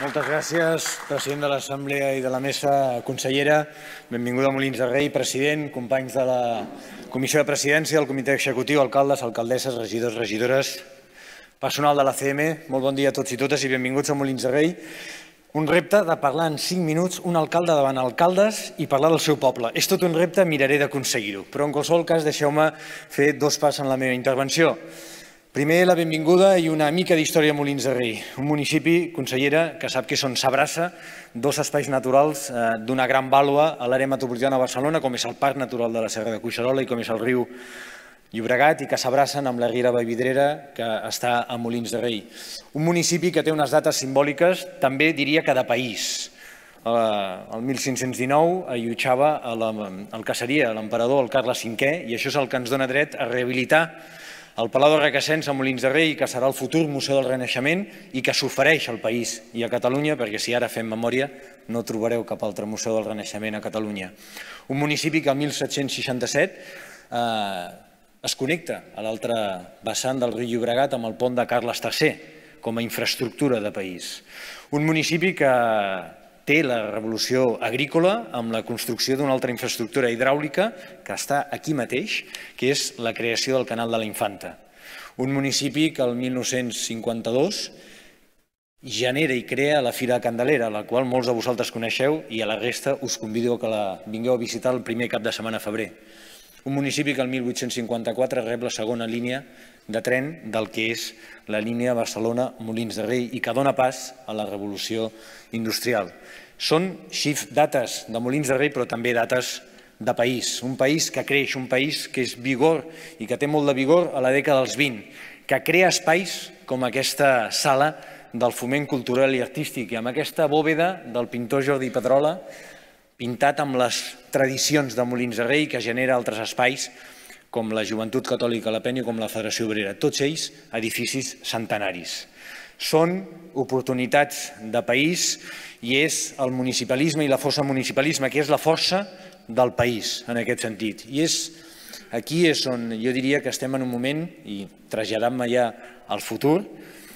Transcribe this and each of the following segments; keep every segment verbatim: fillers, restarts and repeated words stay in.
Moltes gràcies, president de l'Assemblea i de la Mesa, consellera. Benvinguda a Molins de Rei, president, companys de la Comissió de Presidència, del Comitè Executiu, alcaldes, alcaldesses, regidors, regidores, personal de l'A C M. Molt bon dia a tots i totes i benvinguts a Molins de Rei. Un repte de parlar en cinc minuts un alcalde davant alcaldes i parlar del seu poble. És tot un repte, miraré d'aconseguir-ho. Però en qualsevol cas deixeu-me fer dos passos en la meva intervenció. Primer, la benvinguda i una mica d'història a Molins de Rei, un municipi, consellera, que sap que són s'abraça dos espais naturals d'una gran vàlua a l'àrea metropolitana de Barcelona, com és el Parc Natural de la Serra de Collserola i com és el riu Llobregat, i que s'abracen amb la Riera Vallvidrera, que està a Molins de Rei. Un municipi que té unes dates simbòliques, també diria que de país. El mil cinc-cents dinou allotjava el caseria, l'emperador, el Carles cinquè, i això és el que ens dona dret a rehabilitar el Palau de Requesens a Molins de Rei, que serà el futur Museu del Renaixement i que s'ofereix al país i a Catalunya, perquè si ara fem memòria no trobareu cap altre Museu del Renaixement a Catalunya. Un municipi que el mil set-cents seixanta-set es connecta a l'altre vessant del riu Llobregat amb el pont de Carles tercer com a infraestructura de país. Un municipi que té la revolució agrícola amb la construcció d'una altra infraestructura hidràulica que està aquí mateix, que és la creació del Canal de la Infanta. Un municipi que el mil nou-cents cinquanta-dos genera i crea la Fira de Candelera, la qual molts de vosaltres coneixeu i a la resta us convido que la vingueu a visitar el primer cap de setmana a febrer. Un municipi que el mil vuit-cents cinquanta-quatre rep la segona línia de tren del que és la línia Barcelona-Molins de Rei i que dona pas a la revolució industrial. Són dates de Molins de Rei, però també dates de país. Un país que creix, un país que és vigor i que té molt de vigor a la dècada dels vint, que crea espais com aquesta sala del foment cultural i artístic i amb aquesta bòveda del pintor Jordi Pedrola, pintat amb les tradicions de Molins de Rei, que genera altres espais com la Joventut Catòlica a la Penya i com la Federació Obrera, tots ells edificis centenaris. Són oportunitats de país i és el municipalisme i la força municipalisme, que és la força del país en aquest sentit. I és aquí és on jo diria que estem en un moment, i traslladant-me ja al futur,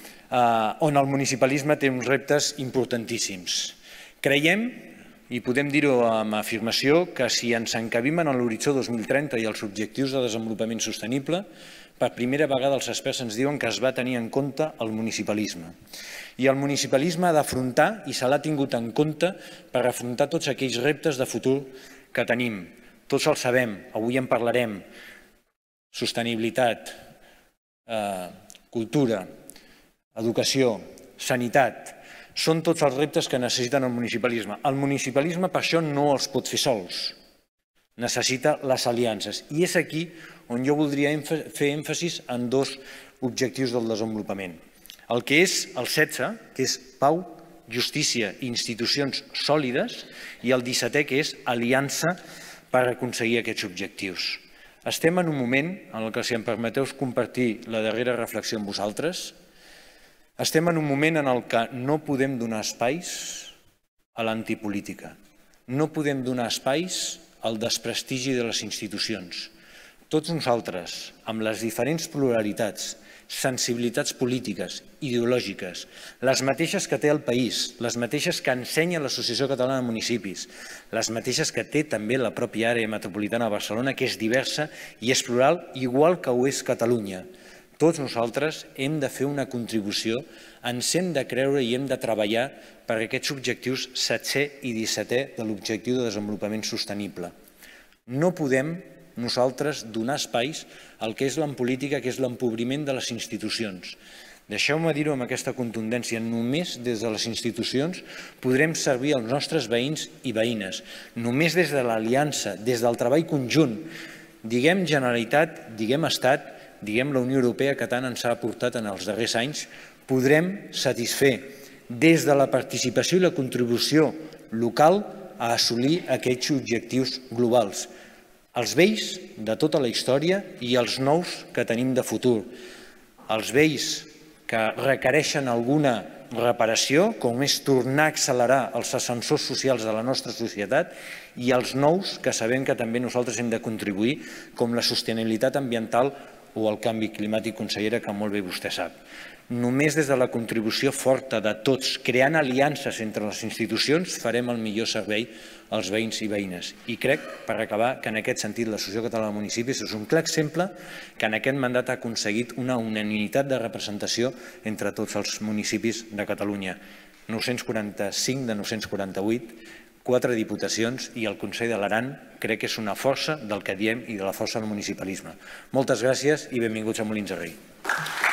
on el municipalisme té uns reptes importantíssims. Creiem, i podem dir-ho amb afirmació, que si ens encabim en l'horitzó dos mil trenta i els objectius de desenvolupament sostenible, per primera vegada els experts ens diuen que es va tenir en compte el municipalisme. I el municipalisme ha d'afrontar, i se l'ha tingut en compte, per afrontar tots aquells reptes de futur que tenim. Tots els sabem, avui en parlarem. Sostenibilitat, cultura, educació, sanitat. Són tots els reptes que necessiten el municipalisme. El municipalisme per això no els pot fer sols. Necessita les aliances. I és aquí on jo voldria fer èmfasis en dos objectius del desenvolupament. El que és el setze, que és pau, justícia i institucions sòlides, i el dissetè, que és aliança per aconseguir aquests objectius. Estem en un moment en el que, si em permeteu compartir la darrera reflexió amb vosaltres, estem en un moment en el que no podem donar espais a l'antipolítica. No podem donar espais al desprestigi de les institucions. Tots nosaltres, amb les diferents pluralitats, sensibilitats polítiques, ideològiques, les mateixes que té el país, les mateixes que ensenya l'Associació Catalana de Municipis, les mateixes que té també la pròpia àrea metropolitana de Barcelona, que és diversa i és plural, igual que ho és Catalunya. Tots nosaltres hem de fer una contribució, ens hem de creure i hem de treballar per aquests objectius setzè i dissetè de l'objectiu de desenvolupament sostenible. No podem nosaltres donar espais al que és l'empolítica, que és l'empobriment de les institucions. Deixeu-me dir-ho amb aquesta contundència, només des de les institucions podrem servir als nostres veïns i veïnes. Només des de l'aliança, des del treball conjunt, diguem Generalitat, diguem Estat, diguem la Unió Europea, que tant ens ha aportat en els darrers anys, podrem satisfer des de la participació i la contribució local a assolir aquests objectius globals. Els vells de tota la història i els nous que tenim de futur. Els vells que requereixen alguna reparació, com és tornar a accelerar els ascensors socials de la nostra societat, i els nous que sabem que també nosaltres hem de contribuir, com la sostenibilitat ambiental o el canvi climàtic, consellera, que molt bé vostè sap. Només des de la contribució forta de tots, creant aliances entre les institucions, farem el millor servei als veïns i veïnes. I crec, per acabar, que en aquest sentit l'Associació Catalana de Municipis és un clar exemple que en aquest mandat ha aconseguit una unanimitat de representació entre tots els municipis de Catalunya. nou-cents quaranta-cinc de nou-cents quaranta-vuit, quatre diputacions i el Consell de l'Aran crec que és una força del que diem i de la força del municipalisme. Moltes gràcies i benvinguts a Molins de Rei.